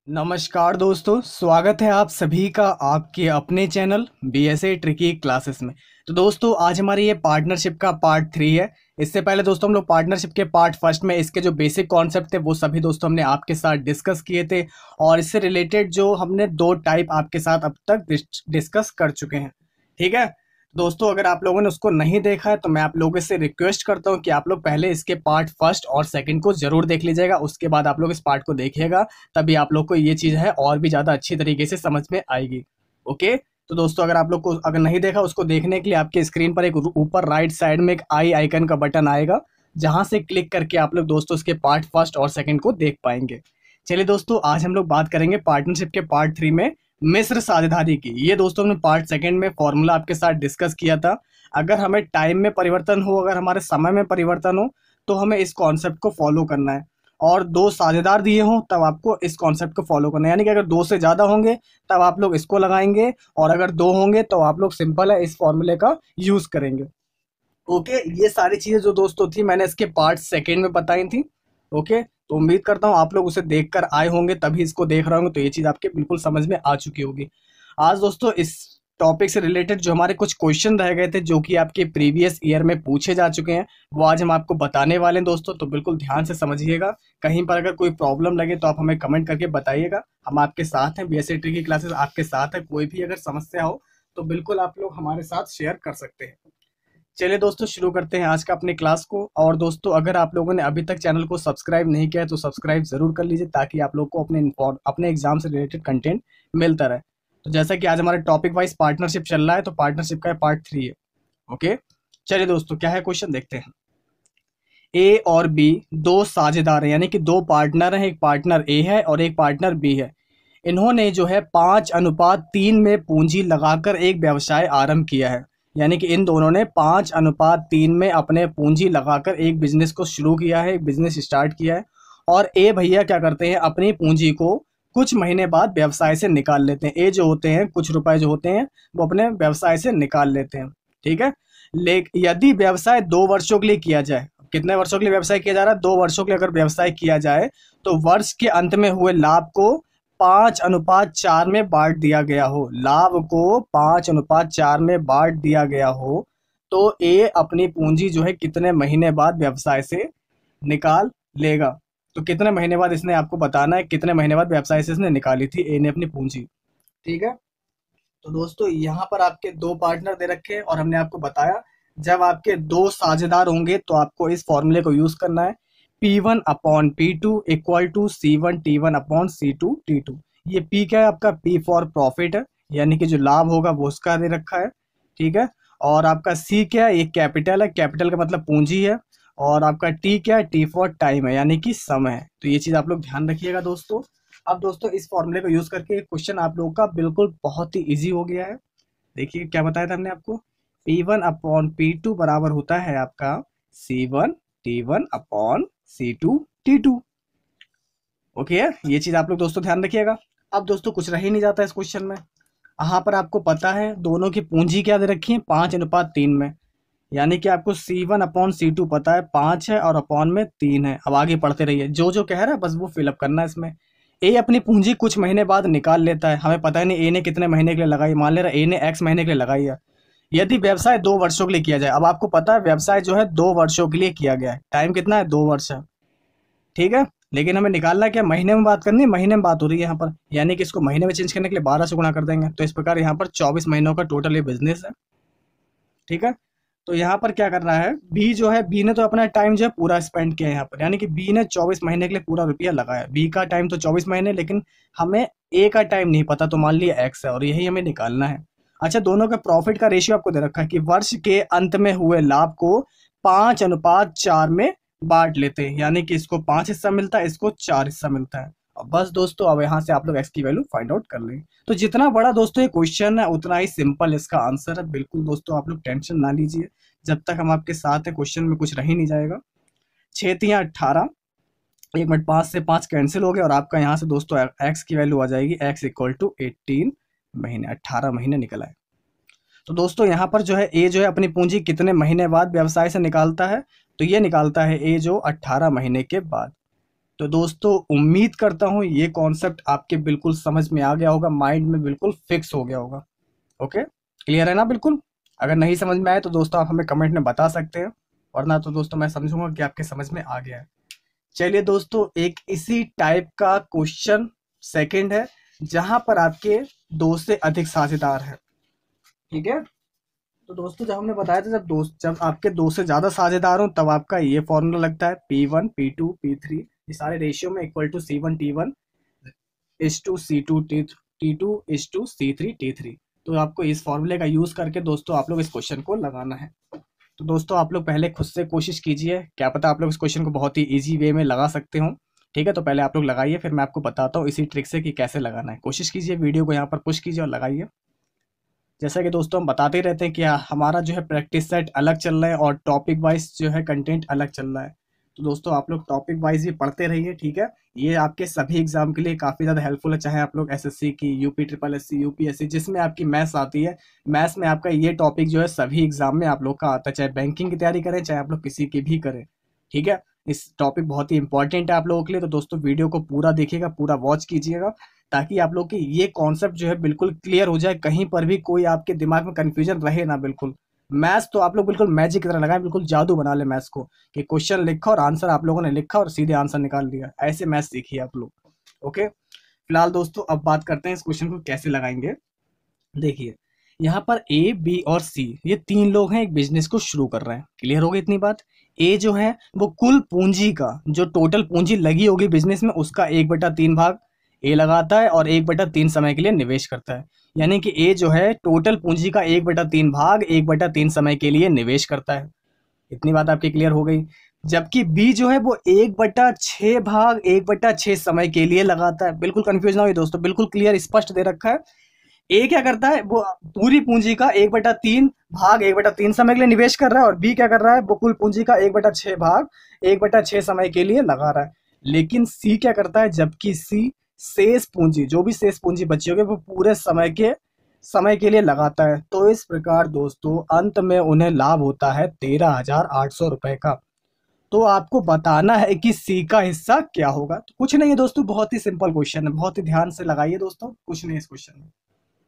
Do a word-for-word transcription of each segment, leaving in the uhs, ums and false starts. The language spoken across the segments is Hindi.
नमस्कार दोस्तों, स्वागत है आप सभी का आपके अपने channel B S A tricky classes में। तो दोस्तों आज हमारी ये पार्टनरशिप का पार्ट थ्री है। इससे पहले दोस्तों हम लोग पार्टनरशिप के पार्ट फर्स्ट में इसके जो बेसिक कॉन्सेप्ट थे वो सभी दोस्तों हमने आपके साथ डिस्कस किए थे, और इससे रिलेटेड जो हमने दो टाइप आपके साथ अब तक डिस्कस कर चुके हैं। ठीक है दोस्तों, अगर आप लोगों ने उसको नहीं देखा है तो मैं आप लोगों से रिक्वेस्ट करता हूँ कि आप लोग पहले इसके पार्ट फर्स्ट और सेकंड को जरूर देख लीजिएगा, उसके बाद आप लोग इस पार्ट को देखिएगा, तभी आप लोग को ये चीज़ है और भी ज़्यादा अच्छी तरीके से समझ में आएगी। ओके, तो दोस्तों अगर आप लोग को अगर नहीं देखा, उसको देखने के लिए आपके स्क्रीन पर एक ऊपर राइट साइड में एक आई आइकन का बटन आएगा, जहां से क्लिक करके आप लोग दोस्तों इसके पार्ट फर्स्ट और सेकंड को देख पाएंगे। चलिए दोस्तों, आज हम लोग बात करेंगे पार्टनरशिप के पार्ट थ्री में मिश्र साझेदारी की। ये दोस्तों हमने पार्ट सेकंड में फॉर्मूला आपके साथ डिस्कस किया था। अगर हमें टाइम में परिवर्तन हो, अगर हमारे समय में परिवर्तन हो, तो हमें इस कॉन्सेप्ट को फॉलो करना है, और दो साझेदार दिए हों तब आपको इस कॉन्सेप्ट को फॉलो करना है। यानी कि अगर दो से ज़्यादा होंगे तब आप लोग इसको लगाएंगे, और अगर दो होंगे तो आप लोग सिंपल है इस फॉर्मूले का यूज़ करेंगे। ओके, ये सारी चीज़ें जो दोस्तों थी मैंने इसके पार्ट सेकेंड में बताई थी। ओके, तो उम्मीद करता हूँ आप लोग उसे देखकर आए होंगे, तभी इसको देख रहे होंगे, तो ये चीज़ आपके बिल्कुल समझ में आ चुकी होगी। आज दोस्तों इस टॉपिक से रिलेटेड जो हमारे कुछ क्वेश्चन रह गए थे, जो कि आपके प्रीवियस ईयर में पूछे जा चुके हैं, वो आज हम आपको बताने वाले हैं दोस्तों। तो बिल्कुल ध्यान से समझिएगा। कहीं पर अगर कोई प्रॉब्लम लगे तो आप हमें कमेंट करके बताइएगा, हम आपके साथ हैं। B S A tricky classes आपके साथ है। कोई भी अगर समस्या हो तो बिल्कुल आप लोग हमारे साथ शेयर कर सकते हैं। चलिए दोस्तों, शुरू करते हैं आज का अपने क्लास को। और दोस्तों अगर आप लोगों ने अभी तक चैनल को सब्सक्राइब नहीं किया है तो सब्सक्राइब जरूर कर लीजिए, ताकि आप लोग को अपने अपने एग्जाम से रिलेटेड कंटेंट मिलता रहे। तो जैसा कि आज हमारा टॉपिक वाइज पार्टनरशिप चल रहा है, तो पार्टनरशिप का पार्ट थ्री है। ओके, चलिए दोस्तों क्या है क्वेश्चन देखते हैं। ए और बी दो साझेदार हैं, यानी कि दो पार्टनर हैं। एक पार्टनर ए है और एक पार्टनर बी है। इन्होंने जो है पाँच अनुपात तीन में पूंजी लगाकर एक व्यवसाय आरंभ किया है। यानी कि इन दोनों ने पाँच अनुपात तीन में अपने पूंजी लगाकर एक बिजनेस को शुरू किया है, एक बिजनेस स्टार्ट किया है। और ए भैया क्या करते हैं, अपनी पूंजी को कुछ महीने बाद व्यवसाय से निकाल लेते हैं। ए जो होते हैं, कुछ रुपए जो होते हैं वो अपने व्यवसाय से निकाल लेते हैं। ठीक है, लेकिन यदि व्यवसाय दो वर्षों के लिए किया जाए, कितने वर्षों के लिए व्यवसाय किया जा रहा है, दो वर्षों के लिए अगर व्यवसाय किया जाए, तो वर्ष के अंत में हुए लाभ को पांच अनुपात चार में बांट दिया गया हो, लाभ को पांच अनुपात चार में बांट दिया गया हो, तो ए अपनी पूंजी जो है कितने महीने बाद व्यवसाय से निकाल लेगा। तो कितने महीने बाद इसने आपको बताना है, कितने महीने बाद व्यवसाय से इसने निकाली थी ए ने अपनी पूंजी। ठीक है, तो दोस्तों यहाँ पर आपके दो पार्टनर दे रखे हैं, और हमने आपको बताया जब आपके दो साझेदार होंगे तो आपको इस फॉर्मूले को यूज करना है। P one upon P two equal to C one T one upon C two T two. ये पी क्या है आपका, पी फॉर प्रॉफिट है, यानी कि जो लाभ होगा वो उसका दे रखा है। ठीक है, और आपका सी क्या है, ये कैपिटल है, कैपिटल का मतलब पूंजी है। और आपका टी क्या है, टी फॉर टाइम है, यानी कि समय है। तो ये चीज आप लोग ध्यान रखिएगा दोस्तों। अब दोस्तों इस फॉर्मूले को यूज करके क्वेश्चन आप लोगों का बिल्कुल बहुत ही इजी हो गया है। देखिए क्या बताया था हमने आपको, P one upon P two बराबर होता है आपका C one T one upon C two T two. Okay, ये चीज आप लोग दोस्तों ध्यान रखिएगा। अब दोस्तों कुछ रह ही नहीं जाता इस क्वेश्चन में। यहाँ पर आपको पता है दोनों की पूंजी क्या दे रखी है, पांच अनुपात तीन में, यानी कि आपको C one upon C two पता है, पांच है और अपॉन में तीन है। अब आगे पढ़ते रहिए, जो जो कह रहा है बस वो फिलअप करना है इसमें। ए अपनी पूंजी कुछ महीने बाद निकाल लेता है, हमें पता है नहीं ए ने कितने महीने के लिए लगाई, मान ले रहा ए ने एक्स महीने के लिए लगाई है। यदि व्यवसाय दो वर्षों के लिए किया जाए, अब आपको पता है व्यवसाय जो है दो वर्षों के लिए किया गया है, टाइम कितना है, दो वर्ष है। ठीक है, लेकिन हमें निकालना क्या, महीने में बात करनी है, महीने में बात हो रही है यहाँ पर, यानी कि इसको महीने में चेंज करने के लिए बारह से गुणा कर देंगे। तो इस प्रकार यहाँ पर चौबीस महीनों का टोटल ये बिजनेस है। ठीक है, तो यहाँ पर क्या कर रहा है बी जो है, बी ने तो अपना टाइम जो है पूरा स्पेंड किया है यहाँ पर, यानी कि बी ने चौबीस महीने के लिए पूरा रुपया लगाया। बी का टाइम तो चौबीस महीने, लेकिन हमें ए का टाइम नहीं पता, तो मान लिया एक्स है, और यही हमें निकालना है। अच्छा, दोनों का प्रॉफिट का रेशियो आपको दे रखा है कि वर्ष के अंत में हुए लाभ को पांच अनुपात चार में बांट लेते हैं, यानी कि इसको पांच हिस्सा मिलता है, इसको चार हिस्सा मिलता है। अब बस दोस्तों अब यहाँ से आप लोग एक्स की वैल्यू फाइंड आउट कर लेंगे। तो जितना बड़ा दोस्तों ये क्वेश्चन है उतना ही सिंपल इसका आंसर है। बिल्कुल दोस्तों आप लोग टेंशन ना लीजिए, जब तक हम आपके साथ हैं क्वेश्चन में कुछ रह ही नहीं जाएगा। छः तियाँ अट्ठारह, एक मिनट, पाँच से पाँच कैंसिल हो गया, और आपका यहाँ से दोस्तों एक्स की वैल्यू आ जाएगी, एक्स इक्वल टू एटीन महीने, अट्ठारह महीने निकल आए। तो दोस्तों यहाँ पर जो है ए जो है अपनी पूंजी कितने महीने बाद व्यवसाय से निकालता है, तो ये निकालता है ए जो अट्ठारह महीने के बाद। तो दोस्तों उम्मीद करता हूँ ये कॉन्सेप्ट आपके बिल्कुल समझ में आ गया होगा, माइंड में बिल्कुल फिक्स हो गया होगा। ओके, क्लियर है ना बिल्कुल? अगर नहीं समझ में आए तो दोस्तों आप हमें कमेंट में बता सकते हैं, वरना तो दोस्तों मैं समझूंगा कि आपके समझ में आ गया है। चलिए दोस्तों, एक इसी टाइप का क्वेश्चन सेकंड है जहां पर आपके दो से अधिक साझेदार हैं। ठीक है, तो दोस्तों जब हमने बताया था, जब दोस्त जब आपके दो से ज्यादा साझेदार हो तब आपका ये फॉर्मूला लगता है P one P two P three, ये सारे रेशियो में equal to C one T one is to C two T T two is to C three T three. तो आपको इस फॉर्मूले का यूज करके दोस्तों आप लोग इस क्वेश्चन को लगाना है। तो दोस्तों आप लोग पहले खुद से कोशिश कीजिए, क्या पता आप लोग इस क्वेश्चन को बहुत ही इजी वे में लगा सकते हो। ठीक है, तो पहले आप लोग लगाइए, फिर मैं आपको बताता हूँ इसी ट्रिक से कि कैसे लगाना है। कोशिश कीजिए, वीडियो को यहाँ पर पुश कीजिए और लगाइए। जैसा कि दोस्तों हम बताते ही रहते हैं कि हमारा जो है प्रैक्टिस सेट अलग चल रहा है और टॉपिक वाइज जो है कंटेंट अलग चल रहा है। तो दोस्तों आप लोग टॉपिक वाइज भी पढ़ते रहिए। ठीक है, ये आपके सभी एग्जाम के लिए काफ़ी ज़्यादा हेल्पफुल है, चाहे आप लोग एसएससी की, यूपी ट्रिपल एससी, यूपीएससी, जिसमें आपकी मैथ्स आती है, मैथ्स में आपका ये टॉपिक जो है सभी एग्जाम में आप लोग का आता है, चाहे बैंकिंग की तैयारी करें चाहे आप लोग किसी की भी करें। ठीक है, इस टॉपिक बहुत ही इंपॉर्टेंट है आप लोगों के लिए। तो दोस्तों वीडियो को पूरा देखिएगा, पूरा वॉच कीजिएगा, ताकि आप लोग की ये कॉन्सेप्ट जो है बिल्कुल क्लियर हो जाए, कहीं पर भी कोई आपके दिमाग में कंफ्यूजन रहे ना। बिल्कुल मैथ्स तो आप लोग बिल्कुल मैजिक की तरह लगाएं, बिल्कुल जादू बना ले मैथ्स को, कि क्वेश्चन लिखा और आंसर आप लोगों ने लिखा और सीधे आंसर निकाल लिया। ऐसे मैथ्स सीखिए आप लोग। ओके, फिलहाल दोस्तों अब बात करते हैं इस क्वेश्चन को कैसे लगाएंगे। देखिए यहाँ पर ए बी और सी ये तीन लोग हैं, एक बिजनेस को शुरू कर रहे हैं। क्लियर हो गई इतनी बात? ए जो है वो कुल पूंजी का, जो टोटल पूंजी लगी होगी बिजनेस में, उसका एक बटा तीन भाग ए लगाता है और एक बटा तीन समय के लिए निवेश करता है। यानी कि ए जो है टोटल पूंजी का एक बटा तीन भाग एक बटा तीन समय के लिए निवेश करता है। इतनी बात आपकी क्लियर हो गई। जबकि बी जो है वो एक बटा छः भाग एक बटा छः समय के लिए लगाता है। बिल्कुल कंफ्यूज ना हो दोस्तों, बिल्कुल क्लियर स्पष्ट दे रखा है। ए क्या करता है, वो पूरी पूंजी का एक बटा तीन भाग एक बटा तीन समय के लिए निवेश कर रहा है, और बी क्या कर रहा है, वो कुल पूंजी का एक बटा छः भाग एक बटा छः समय के लिए लगा रहा है। लेकिन सी क्या करता है, जबकि सी शेष पूंजी, जो भी शेष पूंजी बची होगी, वो पूरे समय के समय के लिए लगाता है। तो इस प्रकार दोस्तों अंत में उन्हें लाभ होता है तेरह हजार आठ सौ रुपए का। तो आपको बताना है कि सी का हिस्सा क्या होगा। तो कुछ नहीं है दोस्तों, बहुत ही सिंपल क्वेश्चन है, बहुत ही ध्यान से लगाइए दोस्तों, कुछ नहीं इस क्वेश्चन में।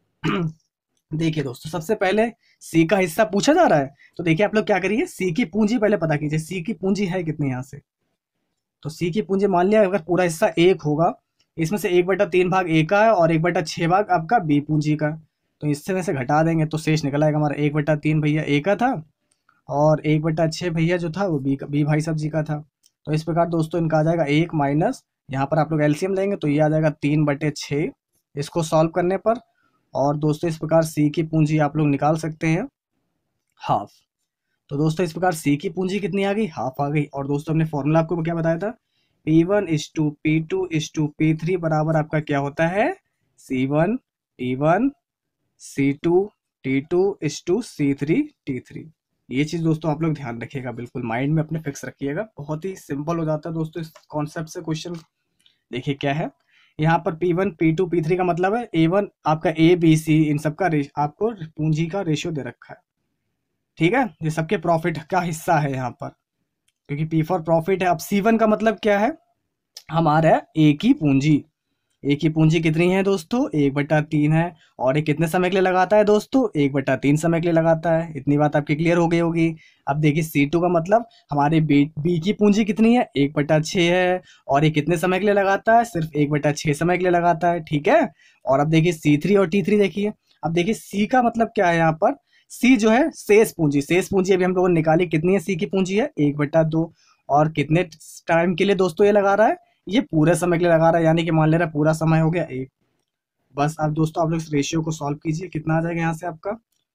देखिए दोस्तों, सबसे पहले सी का हिस्सा पूछा जा रहा है, तो देखिए आप लोग क्या करिए, सी की पूंजी पहले पता कीजिए। सी की पूंजी है कितनी यहाँ से, तो सी की पूंजी मान लिया अगर पूरा हिस्सा एक होगा, इसमें से एक बटा तीन भाग ए का है और एक बटा छः भाग आपका बी पूंजी का। तो इससे में से घटा देंगे तो शेष निकल आएगा हमारा एक बटा तीन भैया ए का था और एक बटा छः भैया जो था वो बी का, बी भाई साहब जी का था। तो इस प्रकार दोस्तों इनका आ जाएगा एक माइनस, यहाँ पर आप लोग एलसीएम लेंगे तो ये आ जाएगा तीन बटे छः इसको सॉल्व करने पर। और दोस्तों इस प्रकार सी की पूंजी आप लोग निकाल सकते हैं हाफ। तो दोस्तों इस प्रकार सी की पूंजी कितनी आ गई, हाफ आ गई। और दोस्तों हमने फॉर्मूला आपको क्या बताया था, P one is to P two is to P three बराबर आपका क्या होता है, C one T one C two T two is to C three T three. ये चीज़ दोस्तों आप लोग ध्यान रखिएगा, बिल्कुल माइंड में अपने फिक्स रखिएगा। बहुत ही सिंपल हो जाता है दोस्तों इस कॉन्सेप्ट से क्वेश्चन। देखिए क्या है यहाँ पर P one P two P three का मतलब है ए वन आपका ए बी सी इन सब का आपको पूंजी का रेशियो दे रखा है। ठीक है, ये सबके प्रॉफिट का हिस्सा है यहाँ पर, क्योंकि पी फॉर प्रॉफिट है। अब सी वन का मतलब क्या है, हमारा ए की पूंजी। ए की पूंजी कितनी है दोस्तों, एक बटा तीन है, और ये कितने समय के लिए लगाता है दोस्तों, एक बटा तीन समय के लिए लगाता है। इतनी बात आपकी क्लियर हो गई होगी। अब देखिए सी टू का मतलब हमारे बी बी की पूंजी कितनी है, एक बटा छः है, और ये कितने समय के लिए लगाता है, सिर्फ एक बटा छः समय के लिए लगाता है। ठीक है, और अब देखिए सी थ्री और टी थ्री देखिए। अब देखिए सी का मतलब क्या है, यहाँ पर सी जो है शेष पूंजी, शेष पूंजी अभी हम लोगों ने निकाली, कितनी है सी की पूंजी है, एक बटा दो, और कितने टाइम के लिए दोस्तों ये लगा रहा है, ये पूरे समय के लिए लगा रहा है, यानी कि मान ले रहा है पूरा समय हो गया एक। बस अब दोस्तों आप लोग इस रेशियो को सॉल्व कीजिए, कितना आ जाएगा यहाँ से आपका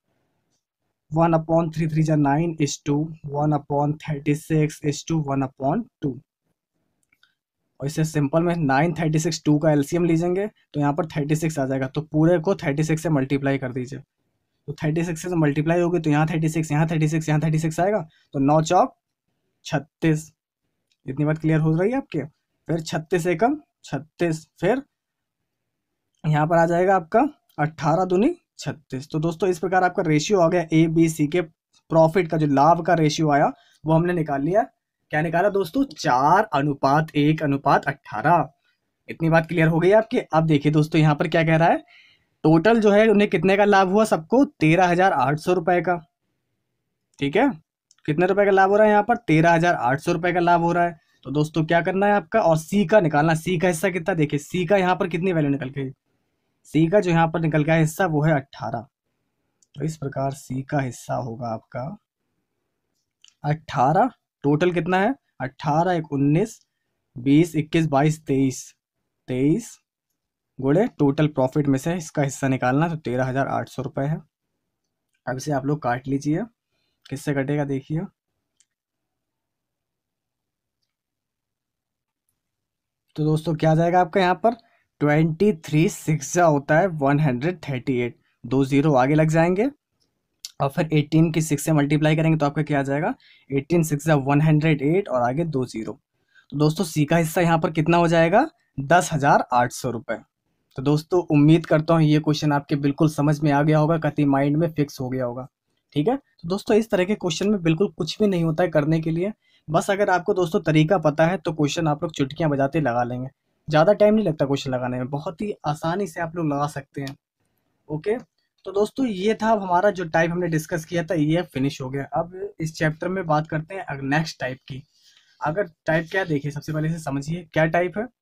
वन अपॉन थ्री थ्री जा nine is to one upon thirty six is to one upon two. और इसे सिंपल में नाइन थर्टी सिक्स टू का एलसीएम लीजिएंगे तो यहाँ पर थर्टी सिक्स आ जाएगा, तो पूरे को थर्टी सिक्स से मल्टीप्लाई कर दीजिए। तो थर्टी सिक्स से मल्टीप्लाई होगी तो यहाँ थर्टी सिक्स यहाँ थर्टी सिक्स यहाँ थर्टी सिक्स आएगा, तो नौ चौक छत्तीस। इतनी बात क्लियर हो रही है आपके। फिर छत्तीस एकम छत्तीस, फिर यहाँ पर आ जाएगा आपका अट्ठारह दूनी छत्तीस। तो दोस्तों इस प्रकार आपका रेशियो आ गया ए बी सी के प्रॉफिट का, जो लाभ का रेशियो आया वो हमने निकाल लिया। क्या निकाला दोस्तों, चार अनुपात एक अनुपात अट्ठारह। इतनी बात क्लियर हो गई आपके। अब देखिए दोस्तों यहाँ पर क्या कह रहा है, टोटल जो है उन्हें कितने का लाभ हुआ, सबको तेरह हजार आठ सौ रुपए का। ठीक है, कितने रुपए का लाभ हो रहा है यहाँ पर, तेरह हजार आठ सौ रुपए का लाभ हो रहा है। तो दोस्तों क्या करना है आपका, और सी का निकालना, सी का हिस्सा कितना, देखिए सी का यहाँ पर कितनी वैल्यू निकल गई, सी का जो यहाँ पर निकल गया हिस्सा वो है अट्ठारह। तो इस प्रकार सी का हिस्सा होगा आपका अट्ठारह। टोटल कितना है, अट्ठारह एक उन्नीस, बीस इक्कीस बाईस तेईस, तेईस गुणे टोटल प्रॉफिट में से इसका हिस्सा निकालना, तो तेरह हजार आठ सौ रुपये है। अब इसे आप लोग काट लीजिए, किससे कटेगा देखिए, तो दोस्तों क्या आ जाएगा आपका यहाँ पर, ट्वेंटी थ्री सिक्स होता है वन हंड्रेड थर्टी एट, दो जीरो आगे लग जाएंगे और फिर एटीन की सिक्स से मल्टीप्लाई करेंगे तो आपका क्या आ जाएगा, eighteen six one hundred eight और आगे दो जीरो। तो दोस्तों सी का हिस्सा यहाँ पर कितना हो जाएगा, दस हजार आठ सौ रुपये। तो दोस्तों उम्मीद करता हूँ ये क्वेश्चन आपके बिल्कुल समझ में आ गया होगा, कति माइंड में फिक्स हो गया होगा। ठीक है, तो दोस्तों इस तरह के क्वेश्चन में बिल्कुल कुछ भी नहीं होता है करने के लिए, बस अगर आपको दोस्तों तरीका पता है तो क्वेश्चन आप लोग चुटकियां बजाते लगा लेंगे। ज़्यादा टाइम नहीं लगता क्वेश्चन लगाने में, बहुत ही आसानी से आप लोग लगा सकते हैं। ओके, तो दोस्तों ये था अब हमारा जो टाइप हमने डिस्कस किया था, ये फिनिश हो गया। अब इस चैप्टर में बात करते हैं नेक्स्ट टाइप की। अगर टाइप क्या है देखिए, सबसे पहले से समझिए क्या टाइप है।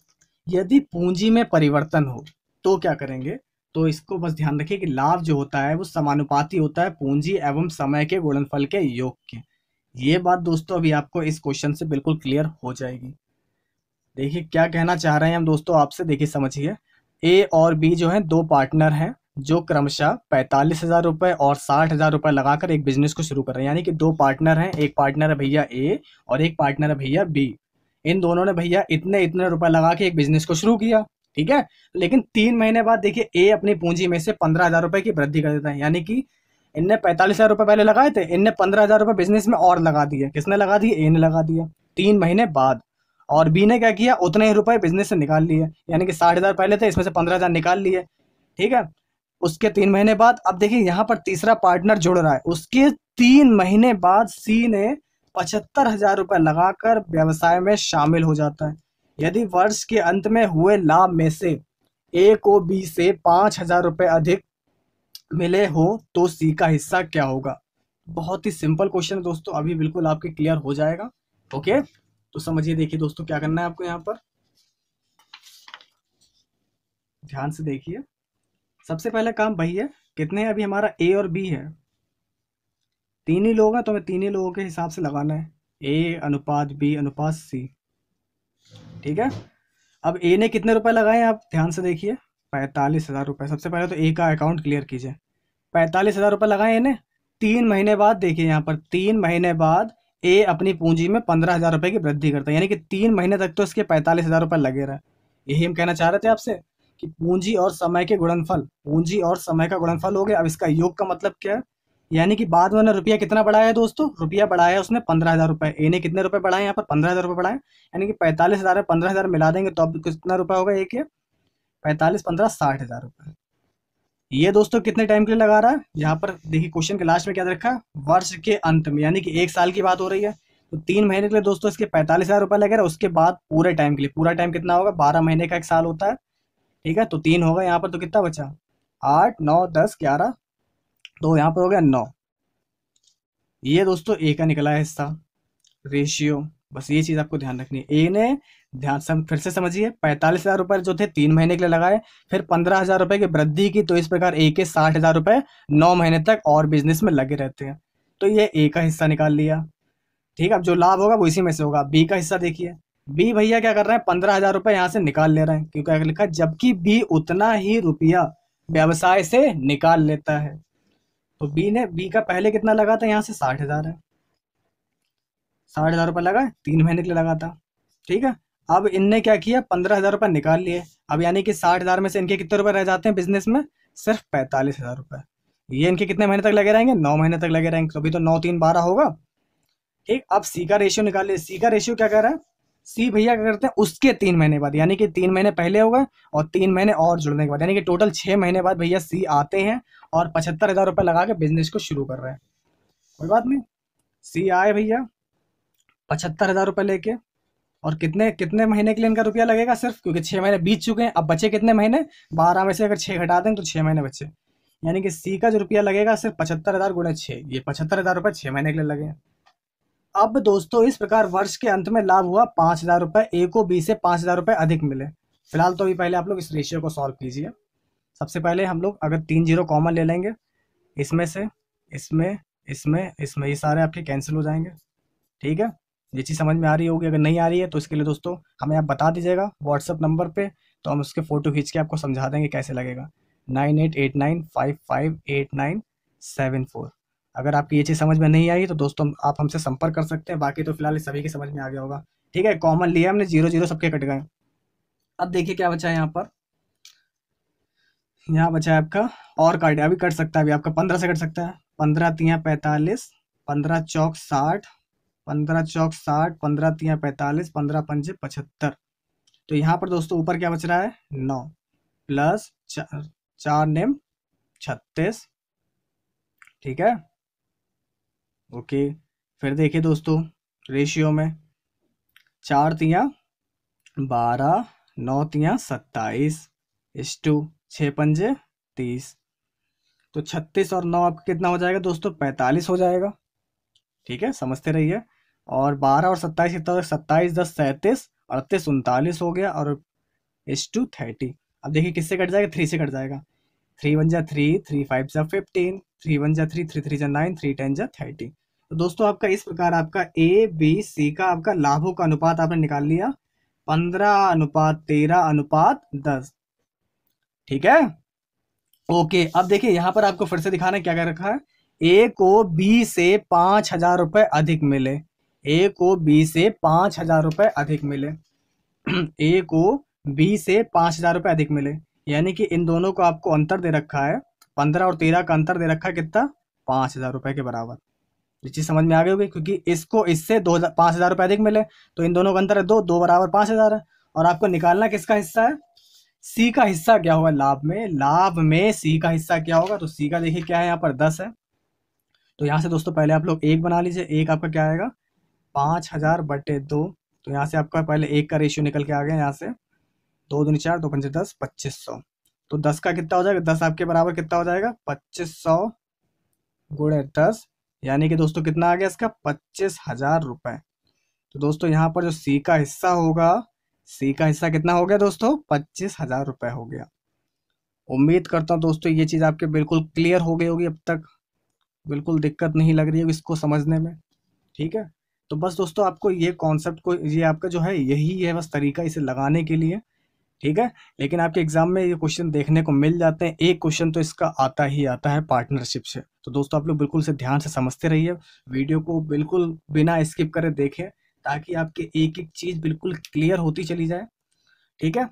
यदि पूंजी में परिवर्तन हो तो क्या करेंगे, तो इसको बस ध्यान रखिए कि लाभ जो होता है वो समानुपाती होता है पूंजी एवं समय के गुणनफल के योग के। ये बात दोस्तों अभी आपको इस क्वेश्चन से बिल्कुल क्लियर हो जाएगी। देखिए क्या कहना चाह रहे हैं हम दोस्तों आपसे, देखिए समझिए। ए और बी जो है दो पार्टनर हैं जो क्रमशः पैंतालीस हजार रुपए और साठ हजार रुपए लगाकर एक बिजनेस को शुरू कर रहे हैं। यानी कि दो पार्टनर हैं, एक पार्टनर है भैया ए और एक पार्टनर है भैया बी। इन दोनों ने भैया इतने इतने रुपए लगा के एक बिजनेस को शुरू किया। ठीक है, लेकिन तीन महीने बाद देखिए ए अपनी पूंजी में से पंद्रह हजार रुपए की वृद्धि कर देता है। यानी कि इनने पैंतालीस हजार रुपए पहले लगाए थे, इनने पंद्रह हजार रुपए बिजनेस में और लगा दिए। किसने लगा दिए, ए ने लगा दिया तीन महीने बाद। और बी ने क्या किया, उतने ही रुपए बिजनेस से निकाल लिए, यानी कि साठ हजार पहले थे, इसमें से पंद्रह हजार निकाल लिए। ठीक है, उसके तीन महीने बाद अब देखिए यहाँ पर तीसरा पार्टनर जुड़ रहा है, उसके तीन महीने बाद सी ने पचहत्तर हजार रुपए लगाकर व्यवसाय में शामिल हो जाता है। यदि वर्ष के अंत में हुए लाभ में से ए को बी से पांच हजार रुपए अधिक मिले हो तो सी का हिस्सा क्या होगा। बहुत ही सिंपल क्वेश्चन है दोस्तों, अभी बिल्कुल आपके क्लियर हो जाएगा। ओके, तो समझिए, देखिए दोस्तों क्या करना है आपको, यहाँ पर ध्यान से देखिए। सबसे पहला काम वही है, कितने हैं अभी हमारा ए और बी है, तीन ही लोग हैं, तो हमें तीन ही लोगों के हिसाब से लगाना है, ए अनुपात बी अनुपात सी। ठीक है, अब ए ने कितने रुपए लगाए आप ध्यान से देखिए, पैंतालीस हजार रुपये। सबसे पहले तो ए का अकाउंट क्लियर कीजिए, पैंतालीस हजार रुपये लगाए ए ने। तीन महीने बाद देखिए यहाँ पर, तीन महीने बाद ए अपनी पूंजी में पंद्रह हजार रुपये की वृद्धि करता है। यानी कि तीन महीने तक तो इसके पैंतालीस हजार रुपये लगे रहे। यही हम कहना चाह रहे थे आपसे कि पूंजी और समय के गुणनफल, पूंजी और समय का गुणनफल हो गया। अब इसका योग का मतलब क्या है, यानी कि बाद में रुपया कितना बढ़ाया है दोस्तों, रुपया बढ़ाया है उसने पंद्रह हजार रुपये, ए ने कितने रुपए बढ़ाए यहाँ पर, पंद्रह हजार रुपये बढ़ाए। यानी कि पैंतालीस हजार में पंद्रह हजार मिला देंगे तो अब कितना रुपया होगा, एक पैंतालीस पंद्रह साठ हजार रुपये। ये दोस्तों कितने टाइम के लिए लगा रहा है, यहाँ पर देखिए क्वेश्चन के लास्ट में क्या रखा है, वर्ष के अंत में, यानी कि एक साल की बात हो रही है। तो तीन महीने के लिए दोस्तों इसके पैंतालीस हजार रुपये लगे रहे, उसके बाद पूरे टाइम के लिए, पूरा टाइम कितना होगा, बारह महीने का एक साल होता है। ठीक है, तो तीन होगा यहाँ पर, तो कितना बचा, आठ नौ दस ग्यारह, तो यहाँ पर हो गया नौ। ये दोस्तों ए का निकला है हिस्सा, रेशियो। बस ये चीज आपको ध्यान रखनी है। ए ने, ध्यान से फिर से समझिए, पैंतालीस हजार रुपए जो थे तीन महीने के लिए लगाए, फिर पंद्रह हजार रुपए की वृद्धि की, तो इस प्रकार ए के साठ हजार रुपए नौ महीने तक और बिजनेस में लगे रहते हैं। तो ये ए का हिस्सा निकाल लिया। ठीक है, अब जो लाभ होगा वो इसी में से होगा। बी का हिस्सा देखिए, बी भैया क्या कर रहे हैं, पंद्रह हजार रुपए यहाँ से निकाल ले रहे हैं, क्योंकि आगे लिखा है जबकि बी उतना ही रुपया व्यवसाय से निकाल लेता है। तो बी ने, बी का पहले कितना लगा था, यहाँ से साठ हजार है, साठ हजार रुपये लगा, तीन महीने के लिए लगा था। ठीक है, अब इनने क्या किया, पंद्रह हजार रुपये निकाल लिए। अब यानी कि साठ हजार में से इनके कितने रुपए रह जाते हैं बिजनेस में, सिर्फ पैंतालीस हजार रुपये। ये इनके कितने महीने तक लगे रहेंगे, नौ महीने तक लगे रहेंगे, कभी तो नौ तीन बारह होगा। ठीक, अब सी का रेशियो निकाल लिया। सी का रेशियो क्या कर रहा है, सी भैया क्या करते हैं, उसके तीन महीने बाद, यानी कि तीन महीने पहले होगा और तीन महीने और जुड़ने के बाद, यानी कि टोटल छह महीने बाद भैया सी आते हैं और पचहत्तर हजार रुपये लगा के बिजनेस को शुरू कर रहे हैं। कोई बात नहीं, सी आए भैया, पचहत्तर हजार रुपये लेके, और कितने कितने महीने के लिए इनका रुपया लगेगा सिर्फ, क्योंकि छः महीने बीत चुके हैं, अब बचे कितने महीने, बारह में से अगर छः घटा दें तो छः महीने बचे, यानी कि सी का जो रुपया लगेगा सिर्फ पचहत्तर हजार गुणे छः, ये पचहत्तर हजार रुपये छः महीने के लिए लगे। अब दोस्तों इस प्रकार वर्ष के अंत में लाभ हुआ पाँच हजार रुपये, ए को बी से पाँच हजार रुपये अधिक मिले। फिलहाल तो अभी पहले आप लोग इस रेशियो को सॉल्व कीजिए। सबसे पहले हम लोग अगर तीन जीरो कॉमन ले लेंगे, इसमें से इसमें इसमें इसमें ये सारे आपके कैंसिल हो जाएंगे। ठीक है, ये चीज़ समझ में आ रही होगी। अगर नहीं आ रही है तो इसके लिए दोस्तों हमें आप बता दीजिएगा व्हाट्सअप नंबर पे, तो हम उसके फ़ोटो खींच के आपको समझा देंगे कैसे लगेगा। Nine eight eight nine five five eight nine seven four. अगर आपकी ये चीज़ समझ में नहीं आई तो दोस्तों आप हमसे संपर्क कर सकते हैं, बाकी तो फिलहाल इस सभी की समझ में आ गया होगा। ठीक है, कॉमन लिया हमने, जीरो जीरो सबके कट गए। अब देखिए क्या बचा है यहाँ पर, यहाँ बचा है आपका और काट, अभी कट सकता है, अभी आपका पंद्रह से कट सकता है। पंद्रह तिया पैंतालीस, पंद्रह चौक साठ, पंद्रह चौक साठ, पंद्रह तिया पैंतालीस, पंद्रह पंजे पचहत्तर। तो यहाँ पर दोस्तों ऊपर क्या बच रहा है, नौ प्लस चार, चार नेम छत्तीस। ठीक है, ओके। फिर देखिए दोस्तों रेशियो में, चार तिया बारह, नौ तिया सत्ताईस, इस टू छः पंजे तीस। तो छत्तीस और नौ आपका कितना हो जाएगा दोस्तों, पैंतालीस हो जाएगा। ठीक है, समझते रहिए। और बारह और सत्ताईस कितना हो, सत्ताईस दस सैंतीस, अड़तीस उनतालीस हो गया, और इस टू थर्टी। अब देखिए किससे कट जाएगा, थ्री से कट जाएगा। थ्री वन जा थ्री, थ्री फाइव जा फिफ्टीन, थ्री वन जा थ्री, थ्री थ्री जा नाइन, थ्री टेन जा थर्टी। तो दोस्तों आपका इस प्रकार आपका ए बी सी का आपका लाभों का अनुपात आपने निकाल लिया, पंद्रह अनुपात तेरह अनुपात दस। ठीक है, ओके। अब देखिए यहाँ पर आपको फिर से दिखाना है क्या क्या रखा है, ए को बी से पांच हजार रुपए अधिक मिले, ए को बी से पांच हजार रुपए अधिक मिले ए को बी से पांच हजार रुपए अधिक मिले, यानी कि इन दोनों को आपको अंतर दे रखा है, पंद्रह और तेरह का अंतर दे रखा है कितना, पांच हजार रुपए के बराबर। ये चीज समझ में आ गई होगी, क्योंकि इसको इससे दो हजार पांच हजार रुपए अधिक मिले, तो इन दोनों का अंतर है दो, दो बराबर पांच हजार है। और आपको निकालना किसका हिस्सा है, सी का हिस्सा क्या होगा लाभ में, लाभ में सी का हिस्सा क्या होगा, तो सी का देखिए क्या है, यहाँ पर दस है। तो यहाँ से दोस्तों पहले आप लोग एक बना लीजिए, एक आपका क्या आएगा, पाँच हजार बटे दो। तो यहाँ से आपका पहले एक का रेशियो निकल के आ गया, यहाँ से दो दूनी चार, दो पंचे दस, पच्चीस सौ। तो दस का कितना हो जाएगा, दस आपके बराबर कितना हो जाएगा, पच्चीस सौ गुणे दस, यानी कि दोस्तों कितना आ गया इसका, पच्चीस हजार रुपए। तो दोस्तों यहाँ पर जो सी का हिस्सा होगा, सी का हिस्सा कितना हो गया दोस्तों, पच्चीस हजार रुपए हो गया। उम्मीद करता हूँ दोस्तों ये चीज़ आपके बिल्कुल क्लियर हो गई होगी, अब तक बिल्कुल दिक्कत नहीं लग रही होगी इसको समझने में। ठीक है, तो बस दोस्तों आपको ये कॉन्सेप्ट को, ये आपका जो है यही है बस तरीका इसे लगाने के लिए। ठीक है, लेकिन आपके एग्जाम में ये क्वेश्चन देखने को मिल जाते हैं, एक क्वेश्चन तो इसका आता ही आता है पार्टनरशिप से। तो दोस्तों आप लोग बिल्कुल से ध्यान से समझते रहिए, वीडियो को बिल्कुल बिना स्किप करे देखें, ताकि आपके एक एक चीज़ बिल्कुल क्लियर होती चली जाए। ठीक है,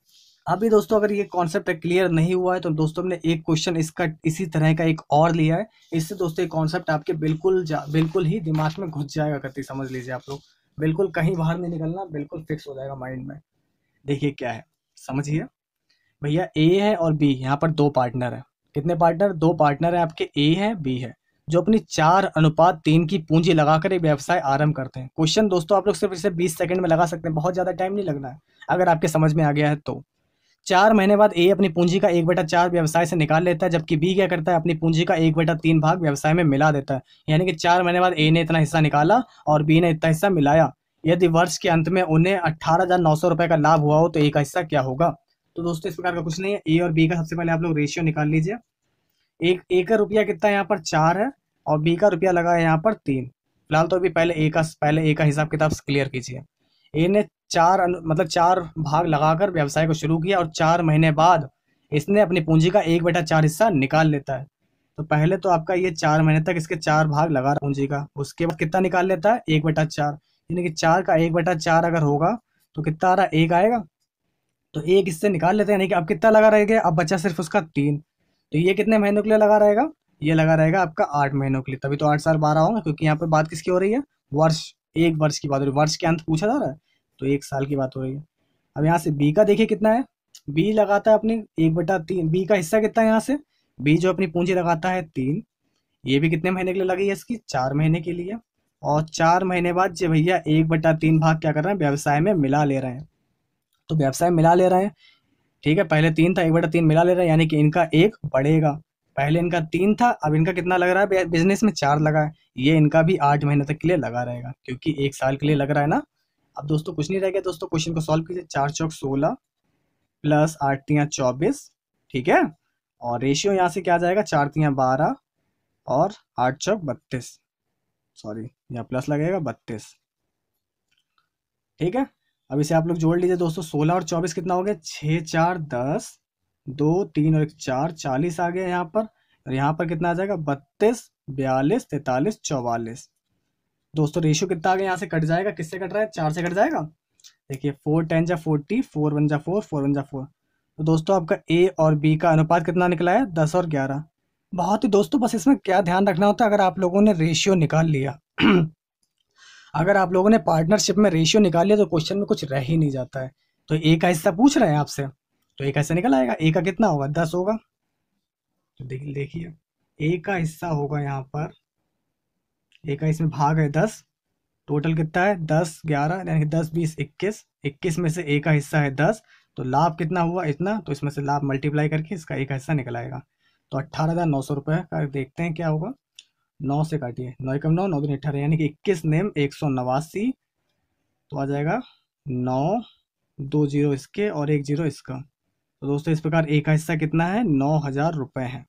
अभी दोस्तों अगर ये कॉन्सेप्ट क्लियर नहीं हुआ है तो दोस्तों हमने एक क्वेश्चन इसका इसी तरह का एक और लिया है, इससे दोस्तों ये कॉन्सेप्ट आपके बिल्कुल बिल्कुल ही दिमाग में घुस जाएगा, करती समझ लीजिए आप लोग, बिल्कुल कहीं बाहर नहीं निकलना, बिल्कुल फिक्स हो जाएगा माइंड में। देखिए क्या है, समझिए भैया, ए है और बी, यहाँ पर दो पार्टनर है। कितने पार्टनर, दो पार्टनर है आपके, ए है बी है, जो अपनी चार अनुपात तीन की पूंजी लगाकर एक व्यवसाय आरंभ करते हैं। क्वेश्चन दोस्तों आप लोग सिर्फ इसे बीस सेकंड में लगा सकते हैं, बहुत ज़्यादा टाइम नहीं लगना है अगर आपके समझ में आ गया है तो। चार महीने बाद ए अपनी पूंजी का एक बटा चार व्यवसाय से निकाल लेता है, जबकि बी क्या करता है, अपनी पूंजी का एक बटा तीन भाग व्यवसाय में मिला देता है। यानी कि चार महीने बाद ए ने इतना हिस्सा निकाला और बी ने इतना हिस्सा मिलाया। यदि वर्ष के अंत में उन्हें अट्ठारह हजार नौ सौ रुपए का लाभ हुआ हो तो ए का हिस्सा क्या होगा। तो दोस्तों इस प्रकार का कुछ नहीं है, ए और बी का सबसे पहले आप लोग रेशियो निकाल लीजिए। एक ए का रुपया कितना है, यहाँ पर चार है, और बी का रुपया लगा है यहाँ पर तीन। फिलहाल तो अभी पहले ए का पहले ए का हिसाब किताब क्लियर कीजिए। ए ने चार मतलब चार भाग लगाकर व्यवसाय को शुरू किया और चार महीने बाद इसने अपनी पूंजी का एक बटा चार हिस्सा निकाल लेता है। तो पहले तो आपका ये चार महीने तक इसके चार भाग लगा पूंजी का, उसके बाद कितना निकाल लेता है, एक बटा चार, यानी कि चार का एक बटा चार अगर होगा तो कितना आ रहा है, एक आएगा। तो एक इससे निकाल लेते हैं, यानी कि अब कितना लगा रहेगा, अब बचा सिर्फ उसका तीन। तो ये कितने महीनों के लिए लगा रहेगा, ये लगा रहेगा आपका आठ महीनों के लिए, तभी तो आठ साल बारह होंगे, क्योंकि यहाँ पर बात किसकी हो रही है, वर्ष, एक वर्ष की बात हो रही है, वर्ष के अंत पूछा जा रहा है तो एक साल की बात हो रही है। अब यहाँ से बी का देखिए कितना है, बी लगाता है अपनी एक बटा तीन, बी का हिस्सा कितना है यहाँ से, बी जो अपनी पूंजी लगाता है तीन, ये भी कितने महीने के लिए लगी है इसकी, चार महीने के लिए। और चार महीने बाद जो भैया एक बटा तीन भाग क्या कर रहे हैं, व्यवसाय में मिला ले रहे हैं। तो व्यवसाय मिला ले रहे हैं, ठीक है, पहले तीन था, एक बटा तीन मिला ले रहे हैं, यानी कि इनका एक बढ़ेगा। पहले इनका तीन था, अब इनका कितना लग रहा है बिजनेस में, चार लगा है। ये इनका भी आठ महीने तक के लिए लगा रहेगा, क्योंकि एक साल के लिए लग रहा है ना। अब दोस्तों कुछ नहीं रह गया दोस्तों, क्वेश्चन को सॉल्व कीजिए। चार चौक सोलह प्लस आठ तिया चौबीस, ठीक है। और रेशियो यहाँ से क्या आ जाएगा, चार तिया बारह और आठ चौक बत्तीस, सॉरी यहाँ प्लस लगेगा बत्तीस, ठीक है। अब इसे आप लोग जोड़ लीजिए दोस्तों, सोलह और चौबीस कितना हो गया, छः चार दस, दो तीन और एक चार, चालीस आ गया यहाँ पर। और यहाँ पर कितना आ जाएगा, बत्तीस, बयालीस, तैतालीस, चौवालीस। दोस्तों रेशियो कितना आ गया, यहाँ से कट जाएगा, किससे कट रहा है, चार से कट जाएगा। देखिए फोर टेन जा फोर्टी, फोर वन जा फोर, फोर वन जा फोर। तो दोस्तों आपका ए और बी का अनुपात कितना निकला है, दस और ग्यारह। बहुत ही दोस्तों, बस इसमें क्या ध्यान रखना होता है, अगर आप लोगों ने रेशियो निकाल लिया अगर आप लोगों ने पार्टनरशिप में रेशियो निकाल लिया तो क्वेश्चन में कुछ रह ही नहीं जाता है। तो ए का हिस्सा पूछ रहे हैं आपसे, तो ए का हिस्सा निकल आएगा, ए का कितना होगा, दस होगा। तो देखिए देखिए ए का हिस्सा होगा यहाँ पर, ए का इसमें भाग है दस, टोटल कितना है, दस ग्यारह, यानी कि दस बीस इक्कीस, इक्कीस में से ए का हिस्सा है दस, तो लाभ कितना हुआ, इतना। तो इसमें से लाभ मल्टीप्लाई करके इसका ए का हिस्सा निकल आएगा। तो अट्ठारह हज़ार नौ सौ रुपये का देखते हैं क्या होगा। नौ से काटिए, नौ एकम नौ, नौ दूनी अठारह, यानी कि इक्कीस नेम एक सौ नवासी, तो आ जाएगा नौ, दो जीरो इसके और एक जीरो इसका। तो दोस्तों इस प्रकार ए का हिस्सा कितना है, नौ हजार रुपये है।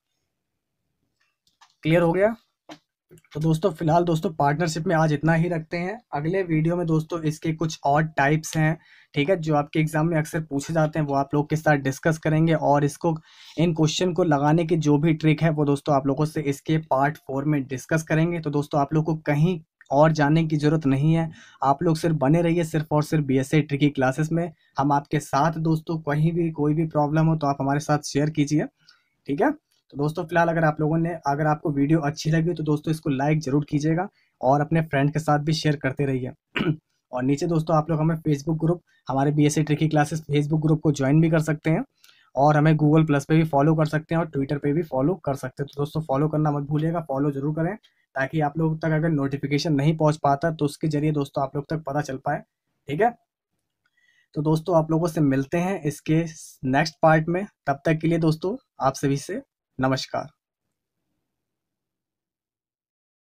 क्लियर हो गया। तो दोस्तों फिलहाल दोस्तों पार्टनरशिप में आज इतना ही रखते हैं। अगले वीडियो में दोस्तों इसके कुछ और टाइप्स हैं, ठीक है, जो आपके एग्जाम में अक्सर पूछे जाते हैं, वो आप लोग के साथ डिस्कस करेंगे। और इसको इन क्वेश्चन को लगाने की जो भी ट्रिक है वो दोस्तों आप लोगों से इसके पार्ट फोर में डिस्कस करेंगे। तो दोस्तों आप लोग को कहीं और जाने की जरूरत नहीं है, आप लोग सिर्फ बने रहिए सिर्फ और सिर्फ B S A tricky classes में। हम आपके साथ दोस्तों, कहीं भी कोई भी प्रॉब्लम हो तो आप हमारे साथ शेयर कीजिए, ठीक है। तो दोस्तों फिलहाल अगर आप लोगों ने अगर आपको वीडियो अच्छी लगी तो दोस्तों इसको लाइक जरूर कीजिएगा और अपने फ्रेंड के साथ भी शेयर करते रहिए। और नीचे दोस्तों आप लोग हमें फेसबुक ग्रुप, हमारे B S C tricky classes Facebook group को ज्वाइन भी कर सकते हैं, और हमें गूगल प्लस पे भी फॉलो कर सकते हैं और ट्विटर पे भी फॉलो कर सकते हैं। तो दोस्तों फॉलो करना मत भूलिएगा, फॉलो जरूर करें, ताकि आप लोग तक अगर नोटिफिकेशन नहीं पहुंच पाता तो उसके जरिए दोस्तों आप लोग तक पता चल पाए, ठीक है। तो दोस्तों आप लोगों से मिलते हैं इसके नेक्स्ट पार्ट में, तब तक के लिए दोस्तों आप सभी से नमस्कार।